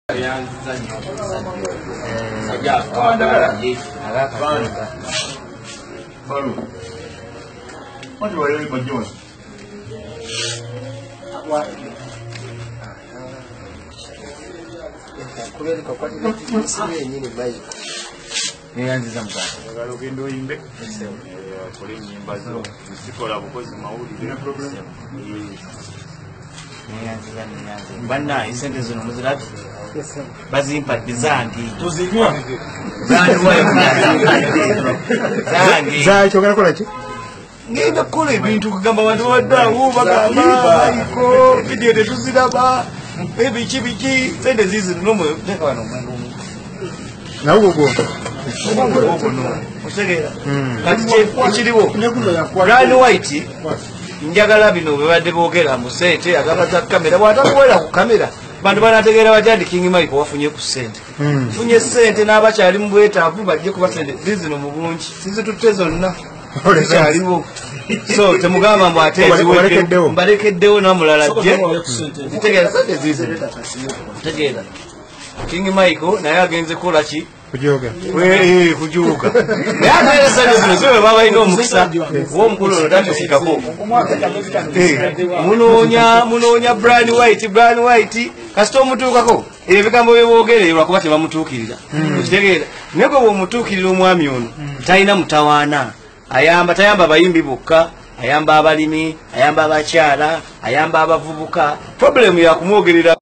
What do I really put doing? Banna isente zino muzirati bazimpa dizangi Zangi ogala kola ki? ngenda kukola ebintu kugamba bantu baddawo bagamba iko video tetuziraba ebiki sente zizino nomwe teka wano omwendo omu nawe gogo otegera kati ekiriwo Brian White njagala bino bebadde boogera mu ssente agamba za kamera bw'atakuwera ku kamera bantu banategeera bajandi King Mike wafunye ku ssente funye ssente n'abakyali mu bwetaavu bajje kuba ssente zizino mu bungi sizitutte zonna kyaliwo so temugamba mbu ate mbalekeddewo n'omulala jje zitegeera ssente zizino tegeera King Mike naye agenze kukola ki kujuga naye ategeera ssente zino zibe baba balina omukisa w'omukulu ono tatusikako munoonya Brian White kasita omutuukako ebyo ebigambo bye boogera ebyo lwakuba tebamutuukirira okitegeera naye gwe bw'omutuukirira omwami ono talina mutawaana tayamba abayimbi bokka ayamba abalimi ayamba abakyala ayamba abavubuka problemu yakumwogerera